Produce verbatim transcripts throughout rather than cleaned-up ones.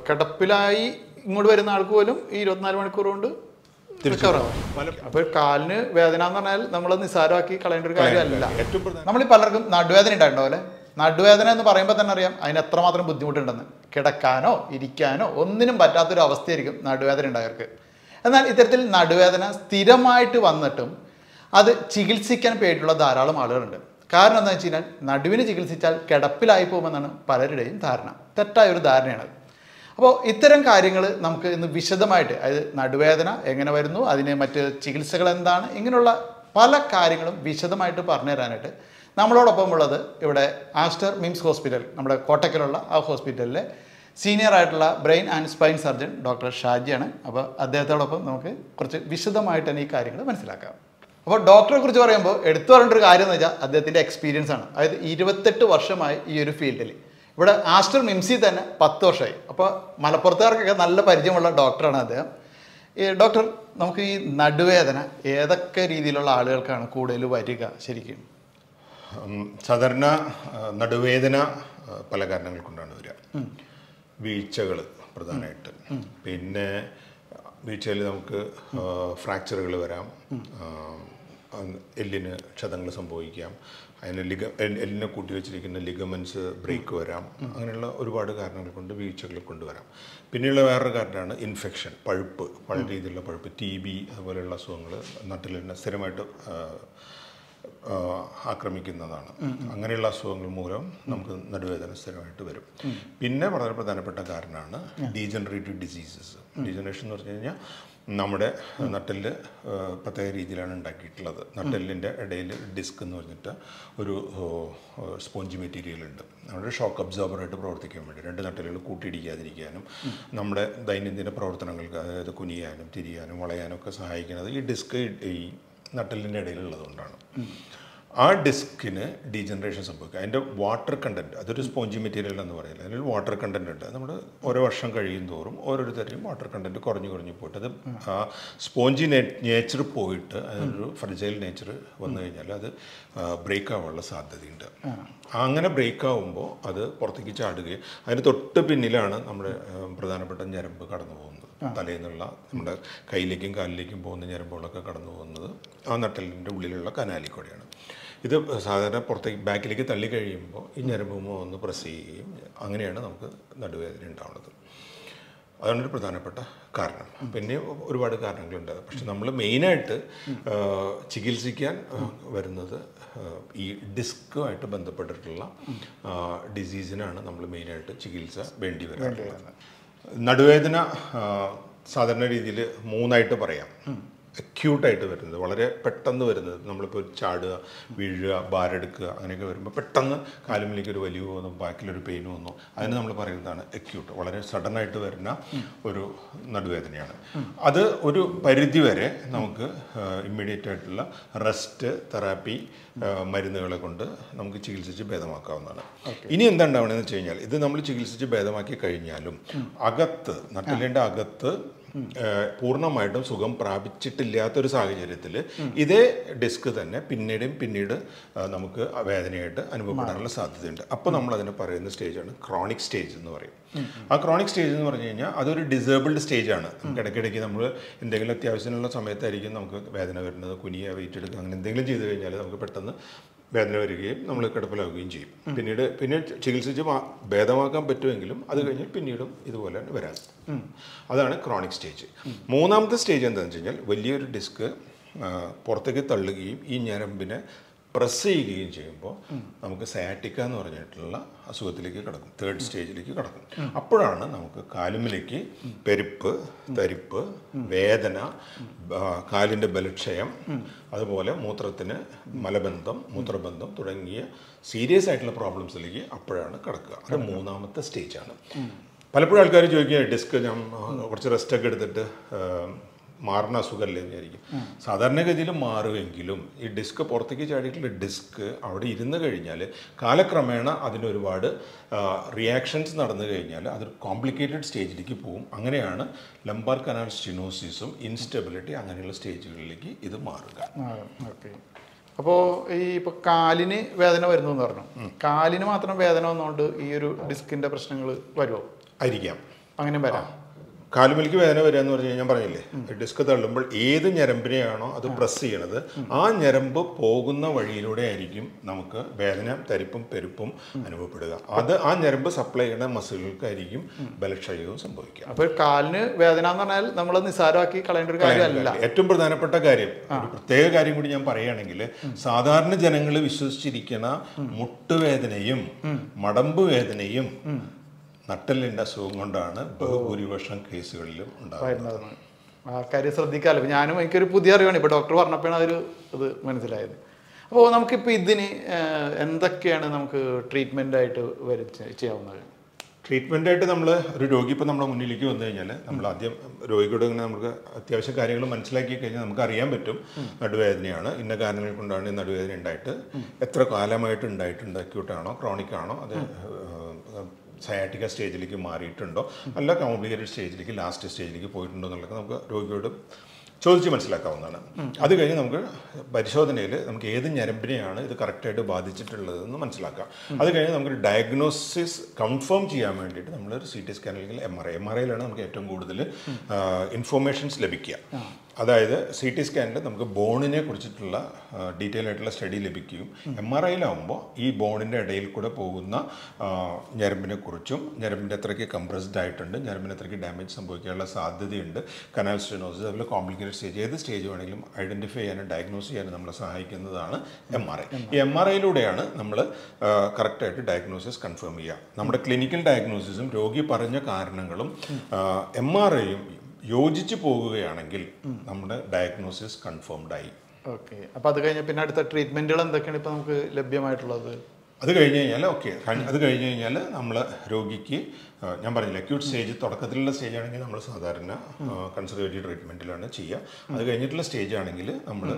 കിടപ്പിലായി ഇങ്ങോട്ട് വരുന്ന ആൾക്ക് പോലും ഈ ഇരുപത്തിനാല് മണിക്കൂർ കൊണ്ട് റിക്കവറാവും. അപ്പോൾ കാലിന് വേദന എന്ന് പറഞ്ഞാൽ നമ്മൾ നിസ്സാരമാക്കി കളയേണ്ട ഒരു കാര്യമല്ല. നമ്മൾ ഈ പലർക്കും നടുവേദന ഉണ്ടായിട്ടുണ്ടോ അല്ലേ? നടുവേദന എന്ന് പറയുമ്പോൾ തന്നെ അറിയാം അതിന് എത്രമാത്രം ബുദ്ധിമുട്ടുണ്ടെന്ന്. കിടക്കാനോ ഇരിക്കാനോ ഒന്നിനും പറ്റാത്തൊരു അവസ്ഥയായിരിക്കും നടുവേദന ഉണ്ടായവർക്ക്. എന്നാൽ ഇത്തരത്തിൽ നടുവേദന സ്ഥിരമായിട്ട് വന്നിട്ടും അത് ചികിത്സിക്കാൻ പേടിയുള്ള ധാരാളം ആളുകളുണ്ട്. കാരണം എന്താണെന്ന് വെച്ച് കഴിഞ്ഞാൽ നടുവിന് ചികിത്സിച്ചാൽ കിടപ്പിലായി പോകുമെന്നാണ് പലരുടെയും ധാരണ. തെറ്റായ ഒരു ധാരണയാണത്. അപ്പോൾ ഇത്തരം കാര്യങ്ങൾ നമുക്ക് ഇന്ന് വിശദമായിട്ട്, അതായത് നടുവേദന എങ്ങനെ വരുന്നു, അതിന് മറ്റ് ചികിത്സകൾ എന്താണ്, ഇങ്ങനെയുള്ള പല കാര്യങ്ങളും വിശദമായിട്ട് പറഞ്ഞു തരാനായിട്ട് നമ്മളോടൊപ്പം ഉള്ളത് ഇവിടെ ആസ്റ്റർ മിംസ് ഹോസ്പിറ്റൽ, നമ്മുടെ കോട്ടക്കലുള്ള ആ ഹോസ്പിറ്റലിലെ സീനിയർ ആയിട്ടുള്ള brain and spine surgeon doctor ഷാജിയാണ്. അപ്പോൾ അദ്ദേഹത്തോടൊപ്പം നമുക്ക് കുറച്ച് വിശദമായിട്ട് തന്നെ ഈ കാര്യങ്ങൾ മനസ്സിലാക്കാം. അപ്പോൾ ഡോക്ടറെ കുറിച്ച് പറയുമ്പോൾ എടുത്തു പറയേണ്ട ഒരു കാര്യം എന്ന് വെച്ചാൽ അദ്ദേഹത്തിൻ്റെ എക്സ്പീരിയൻസ് ആണ്. അതായത് ഇരുപത്തെട്ട് വർഷമായി ഈ ഒരു ഫീൽഡിൽ. ഇവിടെ ആസ്റ്റർ മിംസിൽ തന്നെ പത്ത് വർഷമായി. അപ്പോൾ മലപ്പുറത്തുകാർക്കൊക്കെ നല്ല പരിചയമുള്ള ഡോക്ടറാണ് അദ്ദേഹം. ഈ ഡോക്ടർ, നമുക്ക് ഈ നടുവേദന ഏതൊക്കെ രീതിയിലുള്ള ആളുകൾക്കാണ് കൂടുതൽ വരിക ശരിക്കും? സാധാരണ നടുവേദന പല കാരണങ്ങൾ കൊണ്ടാണ് വരിക. വീഴ്ചകൾ പ്രധാനമായിട്ട്. പിന്നെ വീഴ്ചയിൽ നമുക്ക് ഫ്രാക്ചറുകൾ വരാം, എല്ലിന് ക്ഷതങ്ങൾ സംഭവിക്കാം, അതിന് ലിഗ എല്ലിനെ കൂട്ടി വെച്ചിരിക്കുന്ന ലിഗമെൻറ്റ്സ് ബ്രേക്ക് വരാം. അങ്ങനെയുള്ള ഒരുപാട് കാരണങ്ങൾ കൊണ്ട് വീഴ്ചകൾ കൊണ്ടുവരാം. പിന്നെയുള്ള വേറൊരു കാരണമാണ് ഇൻഫെക്ഷൻ, പഴുപ്പ്, പല രീതിയിലുള്ള പഴുപ്പ്, ടി ബി അതുപോലെയുള്ള അസുഖങ്ങൾ നട്ടിൽ തന്നെ സ്ഥിരമായിട്ട് ആക്രമിക്കുന്നതാണ്. അങ്ങനെയുള്ള അസുഖങ്ങൾ മൂലം നമുക്ക് നടുവേദന സ്ഥിരമായിട്ട് വരും. പിന്നെ വളരെ പ്രധാനപ്പെട്ട കാരണമാണ് ഡീജനറേറ്റീവ് ഡിസീസസ്. ഡീജനറേഷൻ എന്ന് പറഞ്ഞു കഴിഞ്ഞാൽ നമ്മുടെ നട്ടെല്ല് പ്രത്യേക രീതിയിലാണ് ഉണ്ടാക്കിയിട്ടുള്ളത്. നട്ടെല്ലിൻ്റെ ഇടയിൽ ഡിസ്ക് എന്ന് പറഞ്ഞിട്ട് ഒരു സ്പോഞ്ച് മെറ്റീരിയൽ ഉണ്ട്. നമ്മുടെ ഷോക്ക് അബ്സോർബറായിട്ട് പ്രവർത്തിക്കാൻ വേണ്ടി രണ്ട് നട്ടെല്ലുകൾ കൂട്ടിയിടിക്കാതിരിക്കാനും നമ്മുടെ ദൈനംദിന പ്രവർത്തനങ്ങൾക്ക്, അതായത് കുനിയാനും തിരിയാനും വളയാനും ഒക്കെ സഹായിക്കുന്നത് ഈ ഡിസ്ക് ഈ നട്ടെല്ലിൻ്റെ ഇടയിലുള്ളതുകൊണ്ടാണ്. ആ ഡിസ്കിന് ഡീജനറേഷൻ സംഭവിക്കുക. അതിൻ്റെ വാട്ടർ കണ്ടൻറ്റ്, അതൊരു സ്പോഞ്ചി മെറ്റീരിയൽ എന്ന് പറയുന്നത്, അതിൽ വാട്ടർ കണ്ടൻറ്റ് ഉണ്ട്. നമ്മൾ ഓരോ വർഷം കഴിയും തോറും ഓരോരുത്തരെയും വാട്ടർ കണ്ടൻറ്റ് കുറഞ്ഞു കുറഞ്ഞു പോയിട്ട് അത് ആ സ്പോഞ്ചി നേച്ചർ പോയിട്ട് അതൊരു ഫ്രജൈൽ നേച്ചർ വന്നു കഴിഞ്ഞാൽ അത് ബ്രേക്ക് ആവാനുള്ള സാധ്യതയുണ്ട്. അങ്ങനെ ബ്രേക്ക് ആവുമ്പോൾ അത് പുറത്തേക്ക് ചാടുകയും അതിന് തൊട്ട് പിന്നിലാണ് നമ്മുടെ പ്രധാനപ്പെട്ട ഞരമ്പ് കടന്നു പോകുന്നത്. തലയിൽ നിന്നുള്ള നമ്മുടെ കയ്യിലേക്കും കാലിലേക്കും പോകുന്ന ഞരമ്പുകളൊക്കെ കടന്നു പോകുന്നത് ആ നട്ടലിൻ്റെ ഉള്ളിലുള്ള കനാലിൽ കൂടെയാണ്. ഇത് സാധാരണ പുറത്തേക്ക് ബാക്കിലേക്ക് തള്ളി കഴിയുമ്പോൾ ഈ ഞരമ്പുമോ ഒന്ന് പ്രസ് ചെയ്യുകയും അങ്ങനെയാണ് നമുക്ക് നടുവേദന ഉണ്ടാവുന്നത്. അതാണ് ഒരു പ്രധാനപ്പെട്ട കാരണം. പിന്നെ ഒരുപാട് കാരണങ്ങളുണ്ട്. പക്ഷെ നമ്മൾ മെയിനായിട്ട് ചികിത്സിക്കാൻ വരുന്നത് ഈ ഡിസ്കുമായിട്ട് ബന്ധപ്പെട്ടിട്ടുള്ള ഡിസീസിനാണ് നമ്മൾ മെയിനായിട്ട് ചികിത്സ വേണ്ടി വരുന്നത്. നടുവേദന സാധാരണ രീതിയിൽ മൂന്നായിട്ട് പറയാം. അക്യൂട്ടായിട്ട് വരുന്നത്, വളരെ പെട്ടെന്ന് വരുന്നത്, നമ്മളിപ്പോൾ ചാടുക, വീഴുക, ഭാരെടുക്കുക അങ്ങനെയൊക്കെ വരുമ്പോൾ പെട്ടെന്ന് കാലുമിലേക്ക് ഒരു വലിവ് വന്നു, ബാക്കിലൊരു പെയിൻ വന്നു, അതിന് നമ്മൾ പറയുന്നതാണ് അക്യൂട്ട്. വളരെ സഡനായിട്ട് വരുന്ന ഒരു നടുവേദനയാണ്. അത് ഒരു പരിധി വരെ നമുക്ക് ഇമ്മീഡിയറ്റ് ആയിട്ടുള്ള റെസ്റ്റ് തെറാപ്പി മരുന്നുകളെ കൊണ്ട് നമുക്ക് ചികിത്സിച്ച് ഭേദമാക്കാവുന്നതാണ്. ഇനി എന്താ ഉണ്ടാവണമെന്ന് വെച്ച് കഴിഞ്ഞാൽ, ഇത് നമ്മൾ ചികിത്സിച്ച് ഭേദമാക്കി കഴിഞ്ഞാലും അകത്ത് നട്ടെല്ലിൻ്റെ അകത്ത് പൂർണ്ണമായിട്ടും സുഖം പ്രാപിച്ചിട്ടില്ലാത്തൊരു സാഹചര്യത്തിൽ ഇതേ ഡിസ്ക് തന്നെ പിന്നീടും പിന്നീട് നമുക്ക് വേദനയായിട്ട് അനുഭവപ്പെടാനുള്ള സാധ്യതയുണ്ട്. അപ്പോൾ നമ്മൾ അതിനെ പറയുന്ന സ്റ്റേജാണ് ക്രോണിക് സ്റ്റേജ് എന്ന് പറയും. ആ ക്രോണിക് സ്റ്റേജ് എന്ന് പറഞ്ഞു കഴിഞ്ഞാൽ അതൊരു ഡിസേബിൾഡ് സ്റ്റേജാണ്. ഇടയ്ക്കിടയ്ക്ക് നമ്മൾ എന്തെങ്കിലും അത്യാവശ്യമുള്ള സമയത്തായിരിക്കും നമുക്ക് വേദന വരുന്നത്, കുനിയ, വെയിറ്റ് എടുക്കുക, അങ്ങനെ എന്തെങ്കിലും ചെയ്ത് കഴിഞ്ഞാൽ നമുക്ക് പെട്ടെന്ന് വേദന വരികയും നമ്മൾ കിടപ്പിലാവുകയും ചെയ്യും. പിന്നീട് പിന്നെ ചികിത്സിച്ച് ഭേദമാക്കാൻ പറ്റുമെങ്കിലും അത് കഴിഞ്ഞാൽ പിന്നീടും ഇതുപോലെ വരാൻ. അതാണ് ക്രോണിക് സ്റ്റേജ്. മൂന്നാമത്തെ സ്റ്റേജ് എന്താണെന്ന് വെച്ച് കഴിഞ്ഞാൽ വലിയൊരു ഡിസ്ക് പുറത്തേക്ക് തള്ളുകയും ഈ ഞരമ്പിനെ പ്രസ് ചെയ്യുകയും ചെയ്യുമ്പോൾ നമുക്ക് സയാറ്റിക്ക എന്ന് പറഞ്ഞിട്ടുള്ള അസുഖത്തിലേക്ക് കിടക്കും, തേർഡ് സ്റ്റേജിലേക്ക് കിടക്കും. അപ്പോഴാണ് നമുക്ക് കാലുമിലേക്ക് പെരുപ്പ്, തരിപ്പ്, വേദന, കാലിൻ്റെ ബലക്ഷയം, അതുപോലെ മൂത്രത്തിന് മലബന്ധം, മൂത്രബന്ധം തുടങ്ങിയ സീരിയസ് ആയിട്ടുള്ള പ്രോബ്ലംസിലേക്ക് അപ്പോഴാണ് കിടക്കുക. അത് മൂന്നാമത്തെ സ്റ്റേജാണ്. പലപ്പോഴും ആൾക്കാർ ചോദിക്കുക, ഡിസ്ക് ഞാൻ കുറച്ച് റെസ്റ്റൊക്കെ എടുത്തിട്ട് മാറുന്ന അസുഖമല്ലേ എന്ന് വിചാരിക്കും. സാധാരണഗതിയിൽ മാറുമെങ്കിലും ഈ ഡിസ്ക് പുറത്തേക്ക് ചാടിയിട്ടുള്ള ഡിസ്ക് അവിടെ ഇരുന്ന് കഴിഞ്ഞാൽ കാലക്രമേണ അതിനൊരുപാട് റിയാക്ഷൻസ് നടന്നു കഴിഞ്ഞാൽ അതൊരു കോംപ്ലിക്കേറ്റഡ് സ്റ്റേജിലേക്ക് പോകും. അങ്ങനെയാണ് ലംബാർ കനാൽ സ്റ്റിനോസിസും ഇൻസ്റ്റെബിലിറ്റി അങ്ങനെയുള്ള സ്റ്റേജുകളിലേക്ക് ഇത് മാറുക. ഓക്കെ. അപ്പോൾ ഈ ഇപ്പോൾ കാലിന് വേദന വരുന്നു എന്ന് പറഞ്ഞു, കാലിന് മാത്രം വേദന വന്നുകൊണ്ട് ഈ ഒരു ഡിസ്കിൻ്റെ പ്രശ്നങ്ങൾ വരുമോ? ആയിരിക്കാം. അങ്ങനെ വരാം. കാലുമലിക്ക് വേദന വരിക എന്ന് പറഞ്ഞു കഴിഞ്ഞാൽ ഞാൻ പറഞ്ഞില്ലേ, ഡിസ്ക് തള്ളുമ്പോൾ ഏത് ഞരമ്പിനെയാണോ അത് പ്രസ് ചെയ്യണത് ആ ഞരമ്പ് പോകുന്ന വഴിയിലൂടെ ആയിരിക്കും നമുക്ക് വേദന, തരിപ്പും പെരുപ്പും അനുഭവപ്പെടുക. അത് ആ ഞരമ്പ് സപ്ലൈ ചെയ്യുന്ന മസിലുകൾക്കായിരിക്കും ബലക്ഷയവും സംഭവിക്കുക. അപ്പോൾ കാലിന് വേദന എന്ന് പറഞ്ഞാൽ നമ്മൾ നിസ്സാരമാക്കി കളയേണ്ട ഒരു കാര്യമല്ല. ഏറ്റവും പ്രധാനപ്പെട്ട കാര്യം, ഒരു പ്രത്യേക കാര്യം കൂടി ഞാൻ പറയുകയാണെങ്കിൽ, സാധാരണ ജനങ്ങൾ വിശ്വസിച്ചിരിക്കുന്ന മുട്ടുവേദനയും മടമ്പ് വേദനയും നട്ടലിൻ്റെ അസുഖം കൊണ്ടാണ് ബഹുഭൂരിപക്ഷം കേസുകളിലും ഉണ്ടാകുന്നത്. ആ കാര്യം ശ്രദ്ധിക്കാമല്ലോ. ഞാനും എനിക്കൊരു പുതിയ അറിവാണ്, ഇപ്പോൾ ഡോക്ടർ പറഞ്ഞപ്പോഴാണ് അതൊരു ഇത് മനസ്സിലായത്. അപ്പോൾ നമുക്കിപ്പോൾ ഇതിന് എന്തൊക്കെയാണ് നമുക്ക് ട്രീറ്റ്മെൻറ്റായിട്ട് വര ചെയ്യാവുന്നത്? ട്രീറ്റ്മെൻറ്റായിട്ട് നമ്മൾ ഒരു രോഗി ഇപ്പോൾ നമ്മുടെ മുന്നിലേക്ക് വന്നു കഴിഞ്ഞാൽ നമ്മൾ ആദ്യം രോഗിയോട് ഇങ്ങനെ നമുക്ക് അത്യാവശ്യം കാര്യങ്ങൾ മനസ്സിലാക്കി കഴിഞ്ഞാൽ നമുക്ക് അറിയാൻ പറ്റും നടുവേദനയാണ്, ഇന്ന കാരണങ്ങൾ കൊണ്ടാണ് ഈ നടുവേദന ഉണ്ടായിട്ട്, എത്ര കാലമായിട്ട് ഉണ്ടായിട്ടുണ്ട്, അക്യൂട്ടാണോ ക്രോണിക് ആണോ, അത് സയാറ്റിക്ക സ്റ്റേജിലേക്ക് മാറിയിട്ടുണ്ടോ, അല്ല കോംപ്ലിക്കേറ്റഡ് സ്റ്റേജിലേക്ക് ലാസ്റ്റ് സ്റ്റേജിലേക്ക് പോയിട്ടുണ്ടോ എന്നുള്ളത് നമുക്ക് രോഗിയോട് ചോദിച്ച് മനസ്സിലാക്കാവുന്നതാണ്. അത് കഴിഞ്ഞ് നമുക്ക് പരിശോധനയിൽ നമുക്ക് ഏത് ഞരമ്പിനെയാണ് ഇത് കറക്റ്റായിട്ട് ബാധിച്ചിട്ടുള്ളതെന്ന് മനസ്സിലാക്കാം. അത് കഴിഞ്ഞ് നമുക്ക് ഡയഗ്നോസിസ് കൺഫേം ചെയ്യാൻ വേണ്ടിയിട്ട് നമ്മളൊരു സി ടി സ്കാൻ അല്ലെങ്കിൽ M R I M R ഐയിലാണ് നമുക്ക് ഏറ്റവും കൂടുതൽ ഇൻഫോർമേഷൻസ് ലഭിക്കുക. അതായത് സി ടി സ്കാനിൽ നമുക്ക് ബോണിനെ കുറിച്ചിട്ടുള്ള ഡീറ്റെയിൽ ആയിട്ടുള്ള സ്റ്റഡി ലഭിക്കുകയും എം ആർ ഐയിലാവുമ്പോൾ ഈ ബോണിൻ്റെ ഇടയിൽ കൂടെ പോകുന്ന ഞരമ്പിനെ കുറിച്ചും ഞരമ്പിൻ്റെ എത്രയ്ക്ക് കംപ്രസ്ഡ് ആയിട്ടുണ്ട്, ഞരമ്പിന് എത്രയ്ക്ക് ഡാമേജ് സംഭവിക്കാനുള്ള സാധ്യതയുണ്ട്, കനാൽ സ്റ്റെനോസിസ്, അതുപോലെ കോംപ്ലിക്കേറ്റഡ് സ്റ്റേജ്, ഏത് സ്റ്റേജ് വേണമെങ്കിലും ഐഡൻറ്റിഫൈ ചെയ്യാനും ഡയഗ്നോസ് ചെയ്യാനും നമ്മളെ സഹായിക്കുന്നതാണ് എം ആർ ഐ. ഈ എം ആർ ഐയിലൂടെയാണ് നമ്മൾ കറക്റ്റായിട്ട് ഡയഗ്നോസിസ് കൺഫേം ചെയ്യുക. നമ്മുടെ ക്ലിനിക്കൽ ഡയഗ്നോസിസും രോഗി പറഞ്ഞ കാരണങ്ങളും എം ആർ ഐയും യോജിച്ച് പോകുകയാണെങ്കിൽ നമ്മുടെ ഡയഗ്നോസിസ് കൺഫേംഡ് ആയി. ഓക്കെ. അപ്പോൾ അത് കഴിഞ്ഞാൽ പിന്നെ അടുത്ത ട്രീറ്റ്മെൻറ്റുകൾ എന്തൊക്കെയാണ് ഇപ്പോൾ നമുക്ക് ലഭ്യമായിട്ടുള്ളത്? അത് കഴിഞ്ഞ് കഴിഞ്ഞാൽ ഓക്കെ അത് കഴിഞ്ഞ് കഴിഞ്ഞാൽ നമ്മൾ രോഗിക്ക് ഞാൻ പറഞ്ഞില്ല, അക്യൂട്ട് സ്റ്റേജ് തുടക്കത്തിലുള്ള സ്റ്റേജ് ആണെങ്കിൽ നമ്മൾ സാധാരണ കൺസർവേറ്റീവ് ട്രീറ്റ്മെൻറ്റിലാണ് ചെയ്യുക. അത് കഴിഞ്ഞിട്ടുള്ള സ്റ്റേജ് ആണെങ്കിൽ നമ്മൾ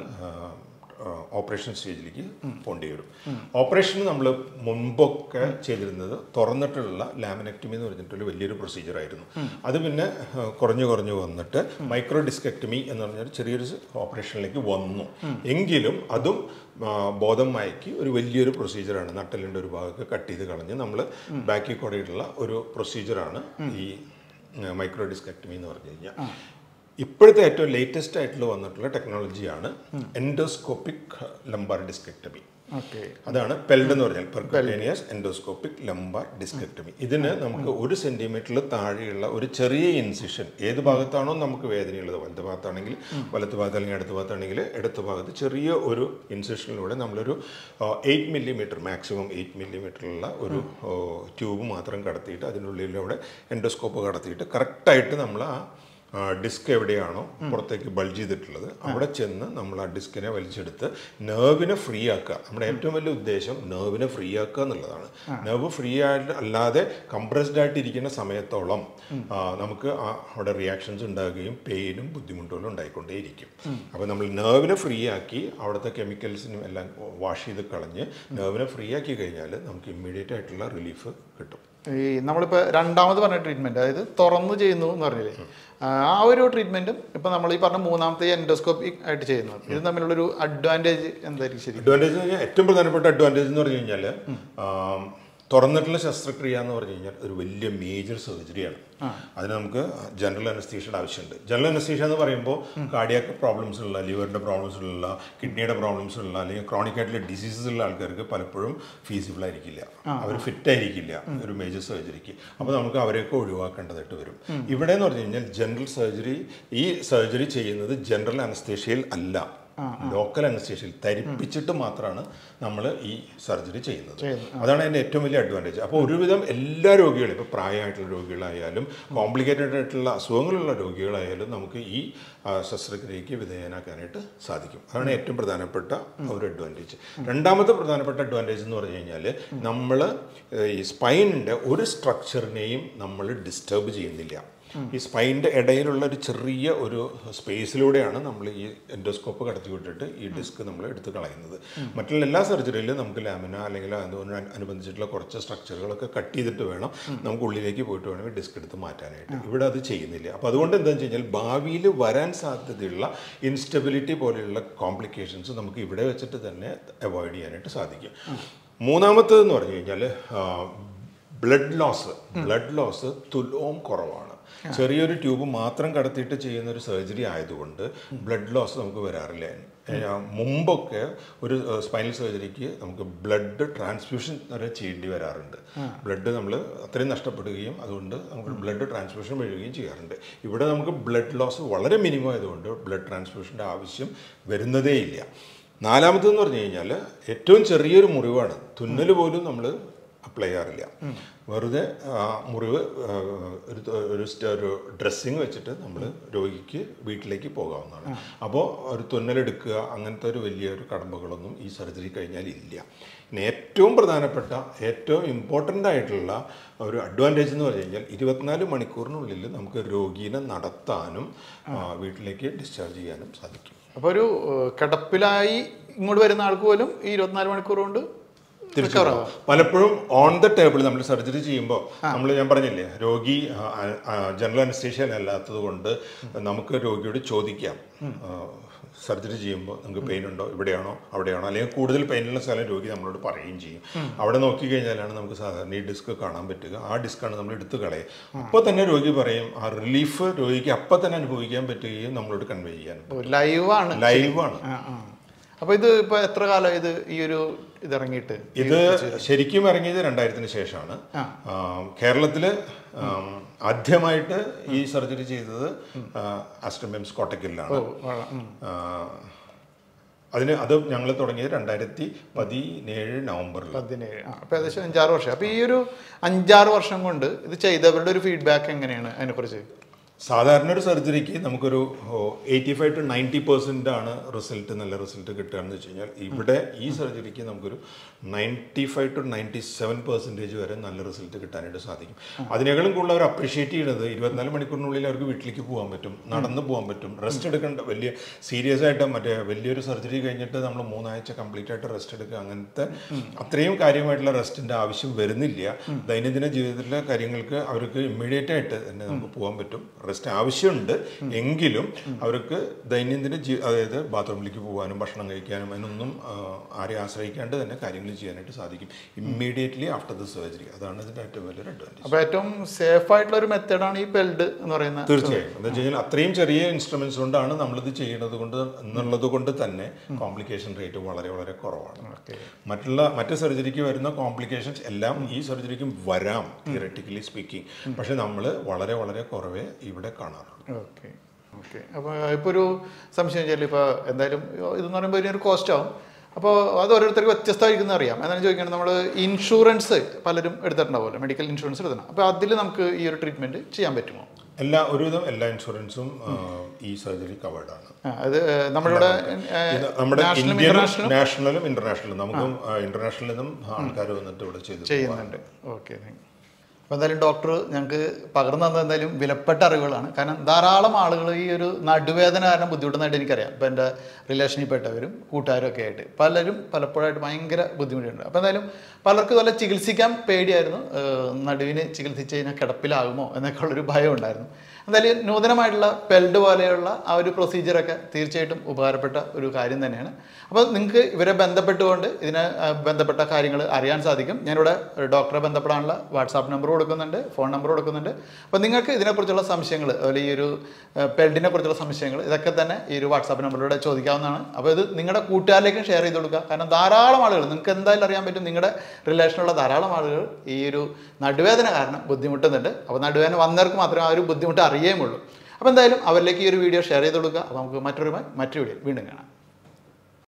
ഓപ്പറേഷൻ സ്റ്റേജിലേക്ക് പോകേണ്ടി വരും. ഓപ്പറേഷൻ നമ്മൾ മുൻപൊക്കെ ചെയ്തിരുന്നത് തുറന്നിട്ടുള്ള ലാമിനെക്ടമി എന്ന് പറഞ്ഞിട്ടൊരു വലിയൊരു പ്രൊസീജിയറായിരുന്നു. അത് പിന്നെ കുറഞ്ഞു കുറഞ്ഞു വന്നിട്ട് മൈക്രോ ഡിസ്കെക്ടമി എന്ന് പറഞ്ഞൊരു ചെറിയൊരു ഓപ്പറേഷനിലേക്ക് വന്നു. എങ്കിലും അതും ബോധം മയക്കി ഒരു വലിയൊരു പ്രൊസീജിയറാണ്. നട്ടലിൻ്റെ ഒരു ഭാഗമൊക്കെ കട്ട് ചെയ്ത് കളഞ്ഞ് നമ്മൾ ബാക്കി കൂടെയുള്ള ഒരു പ്രൊസീജിയറാണ് ഈ മൈക്രോ ഡിസ്കെക്ടമി എന്ന് പറഞ്ഞു കഴിഞ്ഞാൽ. ഇപ്പോഴത്തെ ഏറ്റവും ലേറ്റസ്റ്റ് ആയിട്ടുള്ള വന്നിട്ടുള്ള ടെക്നോളജിയാണ് എൻഡോസ്കോപ്പിക് ലംബാർ ഡിസ്കെക്ടമി. അതാണ് പെൽഡ് എന്ന് പറഞ്ഞാൽ പെർക്യൂട്ടേനിയസ് എൻഡോസ്കോപ്പിക് ലംബാർ ഡിസ്കെക്ടമി. ഇതിന് നമുക്ക് ഒരു സെന്റിമീറ്ററിൽ താഴെയുള്ള ഒരു ചെറിയ ഇൻസിഷൻ, ഏത് ഭാഗത്താണോ നമുക്ക് വേദനയുള്ളത്, വലത്ത് ഭാഗത്താണെങ്കിൽ വലത്ത് ഭാഗത്ത് അല്ലെങ്കിൽ അടുത്ത ഭാഗത്താണെങ്കിൽ ഇടത്ത് ഭാഗത്ത് ചെറിയ ഒരു ഇൻസിഷനിലൂടെ നമ്മളൊരു എയ്റ്റ് മില്ലിമീറ്റർ മാക്സിമം എയ്റ്റ് മില്ലിമീറ്ററുള്ള ഒരു ട്യൂബ് മാത്രം കടത്തിയിട്ട് അതിനുള്ളിലൂടെ എൻഡോസ്കോപ്പ് കടത്തിയിട്ട് കറക്റ്റായിട്ട് നമ്മൾ ആ ഡിസ്ക് എവിടെയാണോ പുറത്തേക്ക് ബൾജ് ചെയ്തിട്ടുള്ളത് അവിടെ ചെന്ന് നമ്മൾ ആ ഡിസ്കിനെ വലിച്ചെടുത്ത് നെർവിനെ ഫ്രീ ആക്കുക. നമ്മുടെ ഏറ്റവും വലിയ ഉദ്ദേശം നെർവിനെ ഫ്രീ ആക്കുക എന്നുള്ളതാണ്. നെർവ് ഫ്രീ ആയിട്ട് അല്ലാതെ കംപ്രസ്ഡ് ആയിട്ട് ഇരിക്കുന്ന സമയത്തോളം നമുക്ക് അവിടെ റിയാക്ഷൻസ് ഉണ്ടാകുകയും പെയിനും ബുദ്ധിമുട്ടുകളും ഉണ്ടായിക്കൊണ്ടേയിരിക്കും. അപ്പോൾ നമ്മൾ നെർവിനെ ഫ്രീ ആക്കി അവിടുത്തെ കെമിക്കൽസിനും എല്ലാം വാഷ് ചെയ്ത് കളഞ്ഞ് നെർവിനെ ഫ്രീ ആക്കി കഴിഞ്ഞാൽ നമുക്ക് ഇമ്മീഡിയറ്റ് ആയിട്ടുള്ള റിലീഫ് കിട്ടും. ഈ നമ്മളിപ്പോൾ രണ്ടാമത് പറഞ്ഞ ട്രീറ്റ്മെൻറ്റ്, അതായത് തുറന്ന് ചെയ്യുന്നു എന്ന് പറഞ്ഞില്ലേ, ആ ഒരു ട്രീറ്റ്മെൻറ്റും ഇപ്പം നമ്മൾ ഈ പറഞ്ഞ മൂന്നാമത്തെ എൻഡോസ്കോപ്പിക് ആയിട്ട് ചെയ്യുന്നത്, ഇത് തമ്മിലുള്ളൊരു അഡ്വാൻറ്റേജ് എന്തായിരിക്കും? ശരി, അഡ്വാൻറ്റേജ് എന്ന് പറഞ്ഞാൽ ഏറ്റവും പ്രധാനപ്പെട്ട അഡ്വാൻറ്റേജ് എന്ന് പറഞ്ഞു കഴിഞ്ഞാൽ തുറന്നിട്ടുള്ള ശസ്ത്രക്രിയ എന്ന് പറഞ്ഞു കഴിഞ്ഞാൽ ഒരു വലിയ മേജർ സർജറിയാണ്. അതിന് നമുക്ക് ജനറൽ അനസ്തീഷ്യയുടെ ആവശ്യമുണ്ട്. ജനറൽ അനസ്തീഷ്യ എന്ന് പറയുമ്പോൾ കാർഡിയാക് പ്രോബ്ലംസ് ഉള്ള, ലിവറിൻ്റെ പ്രോബ്ലംസ് ഉള്ള, കിഡ്നിയുടെ പ്രോബ്ലംസ് ഉള്ള അല്ലെങ്കിൽ ക്രോണിക് ആയിട്ടുള്ള ഡിസീസസ് ഉള്ള ആൾക്കാർക്ക് പലപ്പോഴും ഫീസിബിൾ ആയിരിക്കില്ല, അവർ ഫിറ്റ് ആയിരിക്കില്ല ഒരു മേജർ സർജറിക്ക്. അപ്പോൾ നമുക്ക് അവരെയൊക്കെ ഒഴിവാക്കേണ്ടതായിട്ട് വരും. ഇവിടെ എന്ന് പറഞ്ഞു കഴിഞ്ഞാൽ ജനറൽ സർജറി, ഈ സർജറി ചെയ്യുന്നത് ജനറൽ അനസ്തേഷ്യയിൽ അല്ല, ലോക്കൽ അനസ്തേഷ്യയിൽ തരിപ്പിച്ചിട്ട് മാത്രമാണ് നമ്മൾ ഈ സർജറി ചെയ്യുന്നത്. അതാണ് അതിൻ്റെ ഏറ്റവും വലിയ അഡ്വാൻറ്റേജ്. അപ്പോൾ ഒരുവിധം എല്ലാ രോഗികളും, ഇപ്പോൾ പ്രായമായിട്ടുള്ള രോഗികളായാലും കോംപ്ലിക്കേറ്റഡ് ആയിട്ടുള്ള അസുഖങ്ങളുള്ള രോഗികളായാലും നമുക്ക് ഈ ശസ്ത്രക്രിയയ്ക്ക് വിധേയനാക്കാനായിട്ട് സാധിക്കും. അതാണ് ഏറ്റവും പ്രധാനപ്പെട്ട ഒരു അഡ്വാൻറ്റേജ്. രണ്ടാമത്തെ പ്രധാനപ്പെട്ട അഡ്വാൻറ്റേജ് എന്ന് പറഞ്ഞു കഴിഞ്ഞാൽ നമ്മൾ ഈ സ്പൈനിൻ്റെ ഒരു സ്ട്രക്ചറിനെയും നമ്മൾ ഡിസ്റ്റർബ് ചെയ്യുന്നില്ല. ഈ സ്പൈൻ്റെ ഇടയിലുള്ള ഒരു ചെറിയ ഒരു സ്പേസിലൂടെയാണ് നമ്മൾ ഈ എൻഡോസ്കോപ്പ് കടത്തി വിട്ടിട്ട് ഈ ഡിസ്ക് നമ്മൾ എടുത്ത് കളയുന്നത്. മറ്റുള്ള എല്ലാ സർജറിയിലും നമുക്ക് ലാമിന അല്ലെങ്കിൽ അതുകൊണ്ട് അനുബന്ധിച്ചിട്ടുള്ള കുറച്ച് സ്ട്രക്ചറുകളൊക്കെ കട്ട് ചെയ്തിട്ട് വേണം നമുക്ക് ഉള്ളിലേക്ക് പോയിട്ട് വേണമെങ്കിൽ ഡിസ്ക് എടുത്ത് മാറ്റാനായിട്ട്. ഇവിടെ അത് ചെയ്യുന്നില്ല. അപ്പോൾ അതുകൊണ്ട് എന്താണെന്ന് വെച്ച് കഴിഞ്ഞാൽ ഭാവിയിൽ വരാൻ സാധ്യതയുള്ള ഇൻസ്റ്റബിലിറ്റി പോലെയുള്ള കോംപ്ലിക്കേഷൻസ് നമുക്ക് ഇവിടെ വെച്ചിട്ട് തന്നെ അവോയ്ഡ് ചെയ്യാനായിട്ട് സാധിക്കും. മൂന്നാമത്തേതെന്ന് പറഞ്ഞു കഴിഞ്ഞാൽ ബ്ലഡ് ലോസ് ബ്ലഡ് ലോസ് തുലോം കുറവാണ്. ചെറിയൊരു ട്യൂബ് മാത്രം കടത്തിയിട്ട് ചെയ്യുന്ന ഒരു സർജറി ആയതുകൊണ്ട് ബ്ലഡ് ലോസ് നമുക്ക് വരാറില്ല. മുമ്പൊക്കെ ഒരു സ്പൈനൽ സർജറിക്ക് നമുക്ക് ബ്ലഡ് ട്രാൻസ്ഫ്യൂഷൻ വരെ ചെയ്യേണ്ടി വരാറുണ്ട്. ബ്ലഡ് നമ്മൾ അത്രയും നഷ്ടപ്പെടുകയും അതുകൊണ്ട് നമുക്ക് ബ്ലഡ് ട്രാൻസ്ഫ്യൂഷൻ വരികയും ചെയ്യാറുണ്ട്. ഇവിടെ നമുക്ക് ബ്ലഡ് ലോസ് വളരെ മിനിമം ആയതുകൊണ്ട് ബ്ലഡ് ട്രാൻസ്ഫ്യൂഷൻ്റെ ആവശ്യം വരുന്നതേ ഇല്ല. നാലാമതെന്ന് പറഞ്ഞു കഴിഞ്ഞാൽ ഏറ്റവും ചെറിയൊരു മുറിവാണ്. തുന്നൽ പോലും നമ്മൾ അപ്ലൈ ചെയ്യാറില്ല. വെറുതെ മുറിവ് ഒരു ഒരു ഡ്രസ്സിങ് വെച്ചിട്ട് നമ്മൾ രോഗിക്ക് വീട്ടിലേക്ക് പോകാവുന്നതാണ്. അപ്പോൾ ഒരു തുന്നലെടുക്കുക അങ്ങനത്തെ ഒരു വലിയൊരു കടമ്പകളൊന്നും ഈ സർജറി കഴിഞ്ഞാൽ ഇല്ല. പിന്നെ ഏറ്റവും പ്രധാനപ്പെട്ട ഏറ്റവും ഇമ്പോർട്ടൻ്റ് ആയിട്ടുള്ള ഒരു അഡ്വാൻറ്റേജ് എന്ന് പറഞ്ഞു കഴിഞ്ഞാൽ ഇരുപത്തിനാല് മണിക്കൂറിനുള്ളിൽ നമുക്ക് രോഗീനെ നടത്താനും വീട്ടിലേക്ക് ഡിസ്ചാർജ് ചെയ്യാനും സാധിക്കും. അപ്പോൾ ഒരു കിടപ്പിലായി ഇങ്ങോട്ട് വരുന്ന ആൾക്ക് പോലും ഈ ഇരുപത്തിനാല് മണിക്കൂർ കൊണ്ട് പലപ്പോഴും ഓൺ ദ ടേബിൾ നമ്മൾ സർജറി ചെയ്യുമ്പോൾ നമ്മൾ ഞാൻ പറഞ്ഞില്ലേ രോഗി ജനറൽ അനസ്തേഷ്യ അല്ലാത്തത് കൊണ്ട് നമുക്ക് രോഗിയോട് ചോദിക്കാം സർജറി ചെയ്യുമ്പോൾ നിങ്ങൾക്ക് പെയിൻ ഉണ്ടോ, ഇവിടെയാണോ അവിടെയാണോ, അല്ലെങ്കിൽ കൂടുതൽ പെയിനുള്ള സ്ഥലം രോഗി നമ്മളോട് പറയുകയും ചെയ്യും. അവിടെ നോക്കിക്കഴിഞ്ഞാലാണ് നമുക്ക് സാധാരണ ഈ ഡിസ്ക് കാണാൻ പറ്റുക. ആ ഡിസ്ക്കാണ് നമ്മൾ എടുത്തു കളയുക. അപ്പോൾ തന്നെ രോഗി പറയും ആ റിലീഫ് രോഗിക്ക് അപ്പം തന്നെ അനുഭവിക്കാൻ പറ്റുകയും നമ്മളോട് കൺവേ ചെയ്യാൻ ലൈവാണ് ലൈവാണ് അപ്പോൾ ഇത് ഇപ്പോൾ എത്ര കാലം ഇത് ഈ ഒരു ഇതിറങ്ങിയിട്ട്? ഇത് ശരിക്കും ഇറങ്ങിയത് രണ്ടായിരത്തിന് ശേഷമാണ്. കേരളത്തിൽ ആദ്യമായിട്ട് ഈ സർജറി ചെയ്തത് ആസ്റ്റർമെംസ് കോട്ടക്കലിലാണ്. അതിന് അത് ഞങ്ങൾ തുടങ്ങിയത് രണ്ടായിരത്തി പതിനേഴ് നവംബറിൽ. പതിനേഴ് അപ്പോൾ ഏകദേശം അഞ്ചാറ് വർഷം. അപ്പോൾ ഈ ഒരു അഞ്ചാറ് വർഷം കൊണ്ട് ഇത് ചെയ്തവരുടെ ഒരു ഫീഡ്ബാക്ക് എങ്ങനെയാണ് അതിനെക്കുറിച്ച്? സാധാരണ ഒരു സർജറിക്ക് നമുക്കൊരു eighty five to ninety percent ആണ് റിസൾട്ട്, നല്ല റിസൾട്ട് കിട്ടുകയെന്ന് വെച്ച് കഴിഞ്ഞാൽ ഇവിടെ ഈ സർജറിക്ക് നമുക്കൊരു ninety five to ninety seven percentage വരെ നല്ല റിസൾട്ട് കിട്ടാനായിട്ട് സാധിക്കും. അതിനേക്കാളും കൂടുതൽ അവർ അപ്രീഷിയേറ്റ് ചെയ്യുന്നത് ഇരുപത്തിനാല് മണിക്കൂറിനുള്ളിൽ അവർക്ക് വീട്ടിലേക്ക് പോകാൻ പറ്റും, നടന്ന് പോകാൻ പറ്റും, റെസ്റ്റ് എടുക്കേണ്ട വലിയ സീരിയസ് ആയിട്ട് മറ്റേ വലിയൊരു സർജറി കഴിഞ്ഞിട്ട് നമ്മൾ മൂന്നാഴ്ച കംപ്ലീറ്റ് ആയിട്ട് റെസ്റ്റ് എടുക്കുക അങ്ങനത്തെ അത്രയും കാര്യമായിട്ടുള്ള റെസ്റ്റിൻ്റെ ആവശ്യം വരുന്നില്ല. ദൈനംദിന ജീവിതത്തിലെ കാര്യങ്ങൾക്ക് അവർക്ക് ഇമ്മീഡിയറ്റ് ആയിട്ട് തന്നെ നമുക്ക് പോകാൻ പറ്റും. റെസ്റ്റ് ആവശ്യമുണ്ട് എങ്കിലും അവർക്ക് ദൈനംദിന ജീ അതായത് ബാത്റൂമിലേക്ക് പോകാനും ഭക്ഷണം കഴിക്കാനും അതിനൊന്നും ആരെയും ആശ്രയിക്കാണ്ട് തന്നെ കാര്യങ്ങൾ ചെയ്യാനായിട്ട് സാധിക്കും ഇമ്മീഡിയറ്റ്ലി ആഫ്റ്റർ ദ സർജറി. അതാണ് ഇതിൻ്റെ ഏറ്റവും വലിയൊരു അഡ്വാൻറ്റേജ്. അപ്പോൾ ഏറ്റവും സേഫ് ആയിട്ടുള്ള ഒരു മെത്തേഡാണ് ഈ പെൽഡ് എന്ന് പറയുന്നത്. തീർച്ചയായും എന്താ വെച്ച് കഴിഞ്ഞാൽ അത്രയും ചെറിയ ഇൻസ്ട്രുമെന്റ്സ് കൊണ്ടാണ് നമ്മളിത് ചെയ്യുന്നത് കൊണ്ട് എന്നുള്ളത് കൊണ്ട് തന്നെ കോംപ്ലിക്കേഷൻ റേറ്റ് വളരെ വളരെ കുറവാണ്. മറ്റുള്ള മറ്റ് സർജറിക്ക് വരുന്ന കോംപ്ലിക്കേഷൻസ് എല്ലാം ഈ സർജറിക്കും വരാം തിയററ്റിക്കലി സ്പീക്കിംഗ്. പക്ഷെ നമ്മൾ വളരെ വളരെ കുറവേ ഇവിടെ കാണാറുള്ളൂ. ഓക്കെ ഓക്കെ അപ്പോൾ ഇപ്പോൾ ഒരു സംശയം വെച്ചാൽ ഇപ്പോൾ എന്തായാലും ഇതെന്ന് പറയുമ്പോൾ ഇതിനൊരു കോസ്റ്റ് ആവും. അപ്പോൾ അത് ഓരോരുത്തർക്ക് വ്യത്യസ്തമായിരിക്കും അറിയാം. എന്നാണ് ചോദിക്കുന്നത്, നമ്മൾ ഇൻഷുറൻസ് പലരും എടുത്തിട്ടുണ്ടാവുമല്ലോ, മെഡിക്കൽ ഇൻഷുറൻസ് എടുക്കണം. അപ്പോൾ അതിൽ നമുക്ക് ഈ ഒരു ട്രീറ്റ്മെൻറ്റ് ചെയ്യാൻ പറ്റുമോ? എല്ലാ ഒരുവിധം എല്ലാ ഇൻഷുറൻസും ഈ സർജറി കവേർഡ് ആണ്. അത് നമ്മളിവിടെ നമ്മുടെ ഇന്ത്യയിലും നാഷണലും ഇന്റർനാഷണലും നമുക്കും ഇന്റർനാഷണലിൽ നിന്നും ആൾക്കാർ വന്നിട്ട് ഇവിടെ ചെയ്ത് ചെയ്യുന്നുണ്ട്. Okay thank you. അപ്പോൾ എന്തായാലും ഡോക്ടർ ഞങ്ങൾക്ക് പകർന്നു തന്നത് എന്തായാലും വിലപ്പെട്ട അറിവുകളാണ്. കാരണം ധാരാളം ആളുകൾ ഈ ഒരു നടുവേദന കാരണം ബുദ്ധിമുട്ടുന്നതായിട്ട് എനിക്കറിയാം. ഇപ്പോൾ എൻ്റെ റിലേഷനിൽപ്പെട്ടവരും കൂട്ടുകാരും ഒക്കെ ആയിട്ട് പലരും പലപ്പോഴായിട്ട് ഭയങ്കര ബുദ്ധിമുട്ടുണ്ട്. അപ്പോൾ എന്തായാലും പലർക്കും ഇതുപോലെ ചികിത്സിക്കാൻ പേടിയായിരുന്നു. നടുവിന് ചികിത്സിച്ച് കഴിഞ്ഞാൽ കിടപ്പിലാകുമോ എന്നൊക്കെ ഉള്ളൊരു ഭയം ഉണ്ടായിരുന്നു. എന്തായാലും നൂതനമായിട്ടുള്ള പെൽഡ് പോലെയുള്ള ആ ഒരു പ്രൊസീജിയറൊക്കെ തീർച്ചയായിട്ടും ഉപകാരപ്പെട്ട ഒരു കാര്യം തന്നെയാണ്. അപ്പോൾ നിങ്ങൾക്ക് ഇവരെ ബന്ധപ്പെട്ടുകൊണ്ട് ഇതിനെ ബന്ധപ്പെട്ട കാര്യങ്ങൾ അറിയാൻ സാധിക്കും. ഞാനിവിടെ ഡോക്ടറെ ബന്ധപ്പെടാനുള്ള വാട്സാപ്പ് നമ്പർ കൊടുക്കുന്നുണ്ട്, ഫോൺ നമ്പർ കൊടുക്കുന്നുണ്ട്. അപ്പോൾ നിങ്ങൾക്ക് ഇതിനെക്കുറിച്ചുള്ള സംശയങ്ങൾ, അതുപോലെ ഈ ഒരു പെൽഡിനെ കുറിച്ചുള്ള സംശയങ്ങൾ ഇതൊക്കെ തന്നെ ഈ ഒരു വാട്സാപ്പ് നമ്പറിലൂടെ ചോദിക്കാവുന്നതാണ്. അപ്പോൾ ഇത് നിങ്ങളുടെ കൂട്ടുകാരിലേക്കും ഷെയർ ചെയ്ത് കൊടുക്കുക. കാരണം ധാരാളം ആളുകൾ, നിങ്ങൾക്ക് എന്തായാലും അറിയാൻ പറ്റും, നിങ്ങളുടെ റിലേഷനുള്ള ധാരാളം ആളുകൾ ഈ ഒരു നടുവേദന കാരണം ബുദ്ധിമുട്ടുന്നുണ്ട്. അപ്പോൾ നടുവേദന വന്നവർക്ക് മാത്രമേ ആ ഒരു ബുദ്ധിമുട്ട് അറിയുകയുള്ളൂ. അപ്പോൾ എന്തായാലും അവരിലേക്ക് ഈ ഒരു വീഡിയോ ഷെയർ ചെയ്ത് കൊടുക്കുക. അപ്പോൾ നമുക്ക് മറ്റൊരു മറ്റൊരു വീഡിയോ വീണ്ടും കാണാം.